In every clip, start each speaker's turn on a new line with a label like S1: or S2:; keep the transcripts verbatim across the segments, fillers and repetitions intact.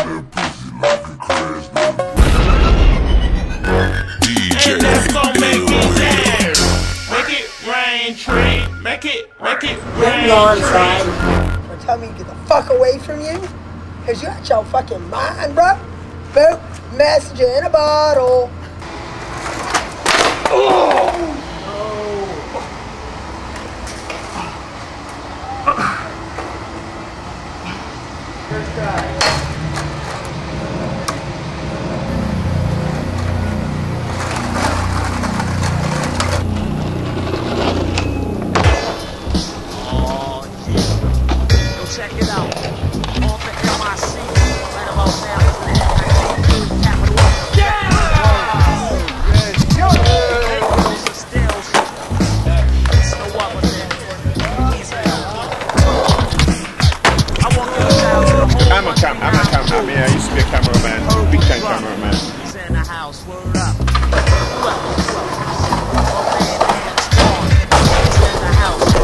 S1: And that's gonna make it dance. Make it rain, train. Make it, make it rain, train.
S2: Or tell me to get the fuck away from you? Cause you out your fucking mind, bro. Boop, messenger in a bottle. Oh. First try.
S3: Check it out. On the M I C, right about now, capital. Yeah!
S4: I'm a cam. I'm a cameraman. Yeah, I used to be a cameraman, big time cameraman.
S3: He's in the house. Word up. Well, he's in the house.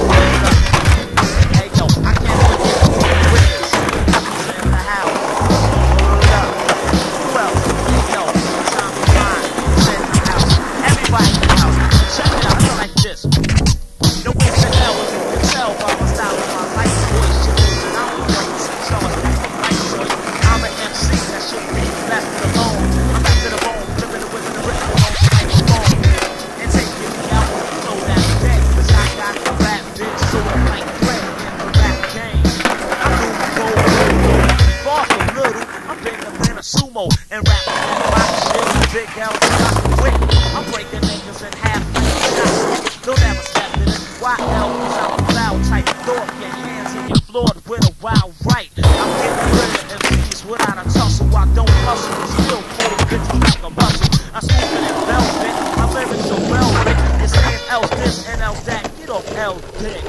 S3: Hey yo, I can't believe it. He's in the house. Word up. Well, hey yo, time to find. He's in the house. Everybody in the house. Check it out. I feel like this. No way to tell what you can tell by my style and my life voice. And I'm the one you see showing right choice. I'm an M C that should be left alone. I'm back to the bone, flipping the whip and the rhythm on the microphone. And taking me out with the flow that day. Cause I got the rap bitch, so it might play in the rap game. I'm moving gold, far from little. I'm bigger than a sumo. And rapping and rock shit, big L, quick. I'm breaking niggas in half like shots. Don't ever step in it. Y L is out the loud type. Throw up your hands and you're floored with a wild right. I'm getting rid of M Cs without a tussle. I don't hustle, still forty fifty like a muscle. I'm smoking in velvet, my lyrics are velvet. It's saying L this and L that. Get off L dick.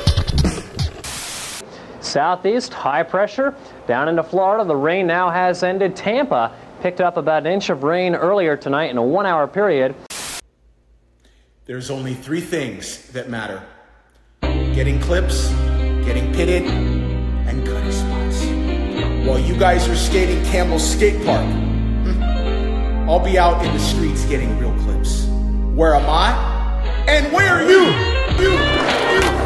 S5: Southeast, high pressure. Down into Florida, the rain now has ended. Tampa picked up about an inch of rain earlier tonight in a one-hour period.
S6: There's only three things that matter. Getting clips, getting pitted, and cutting spots. While you guys are skating Campbell's skate park, I'll be out in the streets getting real clips. Where am I? And where are you? You, you.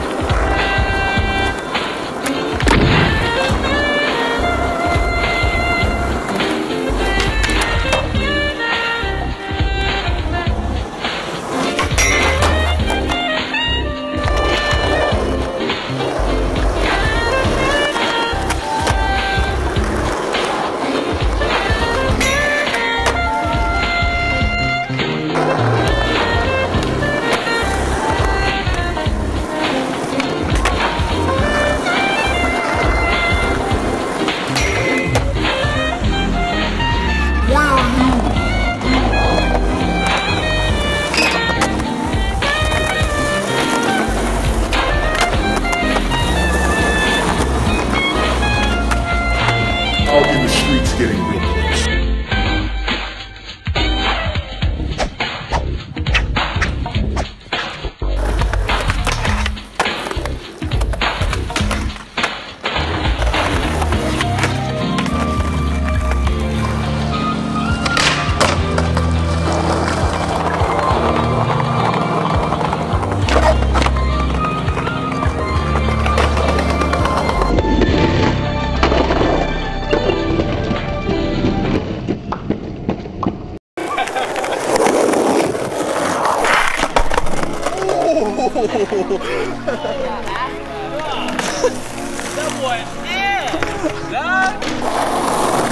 S4: Out in the streets getting real close.
S1: That boy ass, dog.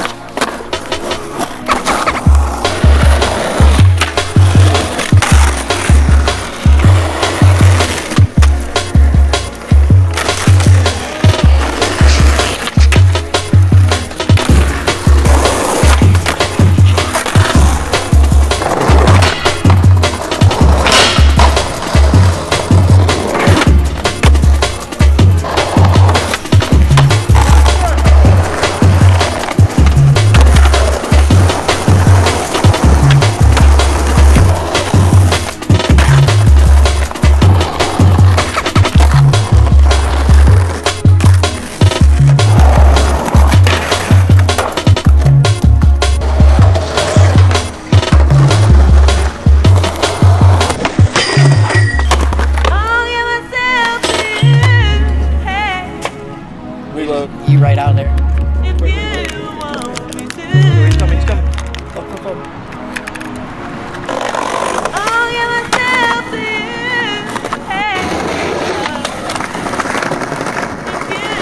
S7: uh, you right out there.
S1: If you want me to.
S7: He's coming, he's coming. Go, go, go.
S1: Oh, yeah, myself to you. Hey. If you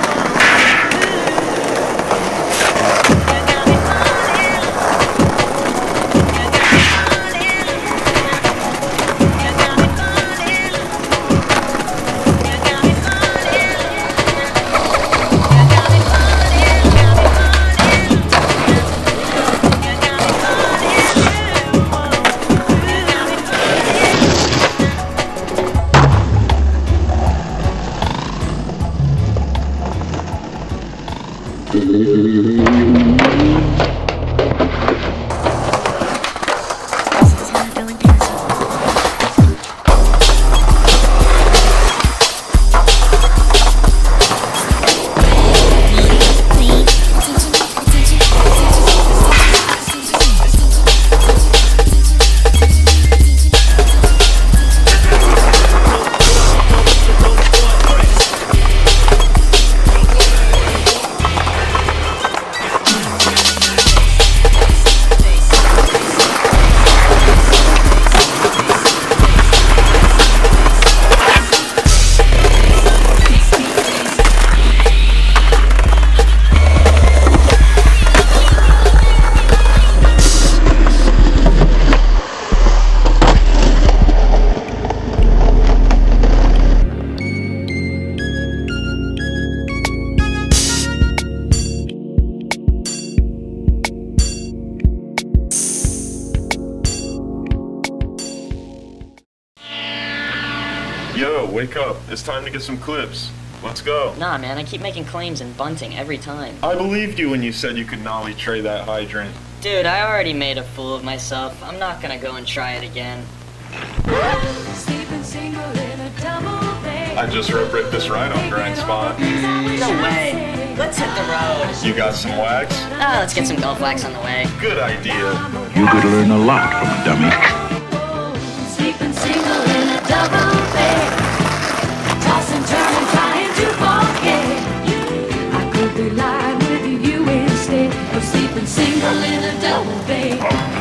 S8: Yo, wake up. It's time to get some clips. Let's go.
S9: Nah, man, I keep making claims and bunting every time.
S8: I believed you when you said you could nollie tray that hydrant.
S9: Dude, I already made a fool of myself. I'm not gonna go and try it again.
S8: I just rope ripped this right on grind spot.
S9: No way. Let's hit the road.
S8: You got some wax?
S9: Ah, let's get some golf wax on the way.
S8: Good idea.
S10: You could learn a lot from a dummy.
S11: Sleeping single in a double bed, tossing, turning, trying to forget. I could be lying with you instead of sleeping single in a double bed.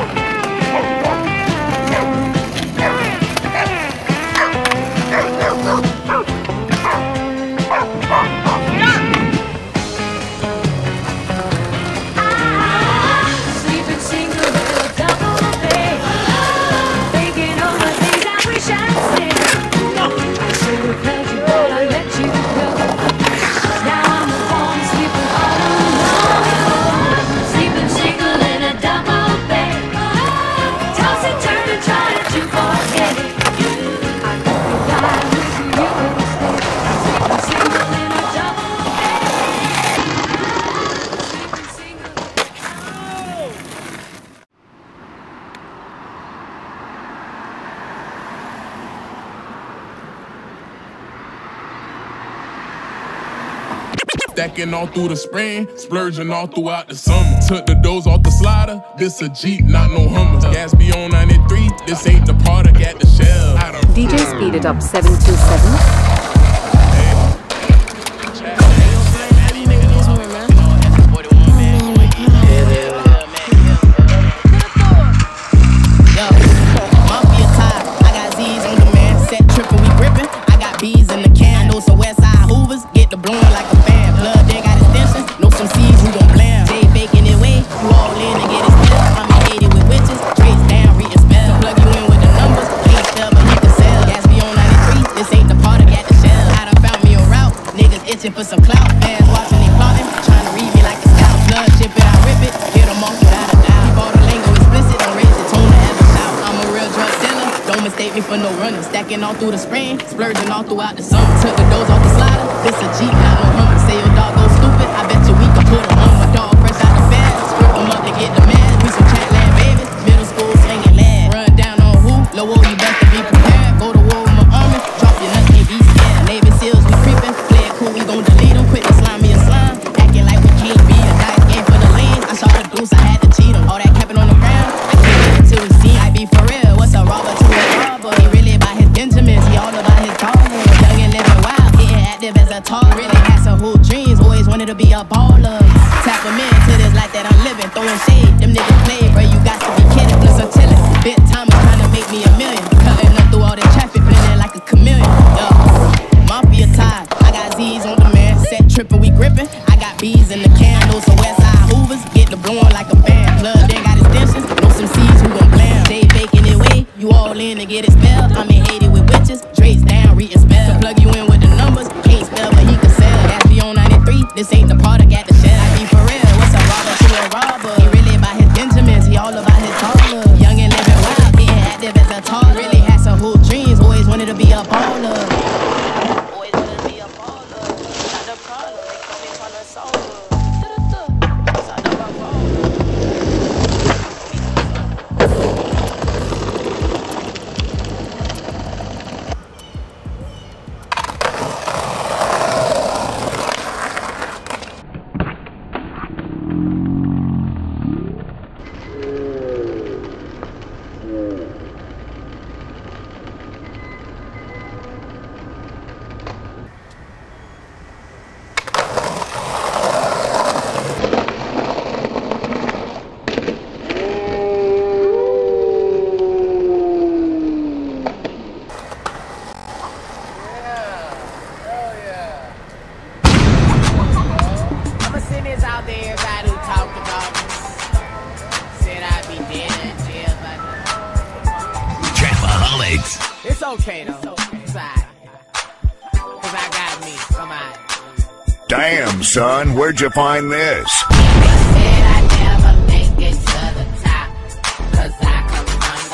S12: Stacking all through the spring, splurging all throughout the summer. Took the doors off the slider, this a Jeep, not no Hummer. Gas be on ninety-three, this ain't the product at the shell.
S13: D J Speed It Up seven two seven.
S14: For some clout, fans watching they plotting, trying to read me like a scout. Blood chip it, I rip it, get them off without a doubt. Keep all the lingo explicit, don't raise the tone to ever shout. I'm a real drug dealer, don't mistake me for no runner. Stacking all through the spring, splurging all throughout the summer. Took the doors off the slider, this a Jeep, not no Hummer. Say your dog go stupid, I bet you we can put him on. My dog fresh out the bag, script him up to get the man. We some chat land babies, middle school slinging lad. Run down on who? Low you best to be prepared. Go to war with my army, drop your nuts, can't be scared. Navy SEALs, we creeping. We gon' delete them, quit the slime me a slime. Acting like we can't be a dice game for the lane. I saw the goose, I had to cheat him. All that capping on the ground, I can't get it till we see. I be for real, what's a robber to a robber? He really about his Benjamins, he all about his dog. Young and living wild, getting active as a tall. Really had some who wanted to be a baller. Tap them into this life that I'm living. Throwing shade, them niggas play, bro. You got to be kidding. Plus I'm chillin'. Big time is trying to make me a million. Cutting up through all the traffic, blending like a chameleon. Yeah. Mafia tie, I got Z's on demand. Set trippin', we grippin'. I got B's in the candles, so Westside Hoovers get the blowin' like a band. Plug then got extensions, know some C's who gon' blam. They baking it way, you all in to get it spelled. I'm in Haiti with witches, Drake's down, reading spell. To plug you in with the numbers, can't spell but he can sell. That's the on ninety-three, this ain't the part I got the shell. I be for real, what's a robber to a robber? He really about his Benjamins, he all about his taller. Young and living wild, getting active as a taller. Really had some whole dreams, always wanted to be a baller.
S3: Out there, everybody who talked about me said I'd be dead in jail by now.
S15: Trapaholics.
S3: It's okay though. It's alright. Cause I got me. Come on.
S15: Damn, son, where'd you find this?
S3: They said I never make it to the top. Cause I come from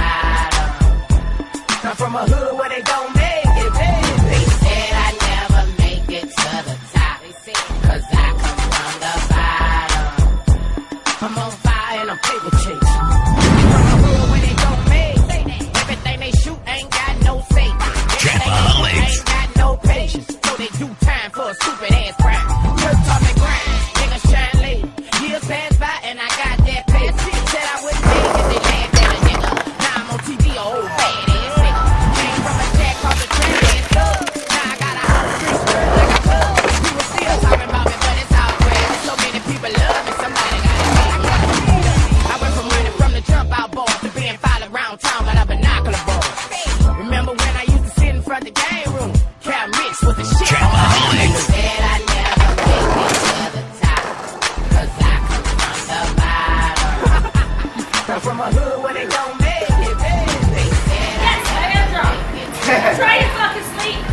S3: the bottom. Come from a hood where they don't make it, baby. They said I never make it to the top. Cause I come from the bottom. I'm on fire and I'm paper chasing. From a hood where they don't make. Everything they shoot ain't got no safety.
S15: Trapaholics.
S3: Ain't got no patience. So they do time for a stupid ass crime. Just taught me grind. Nigga shine late. Years pass by and I got that pay. Said I wouldn't make it. They laughed at a nigga. Now I'm on T V, a old bad ass nigga. Came from a jack called the train ass thug. Now I got a whole street spread like a plug. People still talking about me, but it's all great. So many people love me. Somebody gotta make me. I went from running from the jump out ball to being followed around town by the binocular ball. Remember when I used to sit in front of the game room? Cal mix with the shit.
S15: Trapaholics.
S3: Said I never make it to the top. Cause I come from the bottom. Come from a hood where they don't make it, baby. They said
S11: Yes, I got drunk. Try to fucking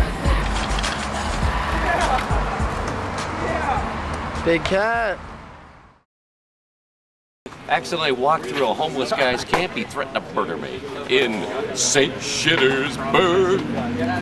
S11: sleep.
S7: Big cat.
S16: Accidentally walked through a homeless guy's camp. He threatened to murder me in Saint Shittersburg.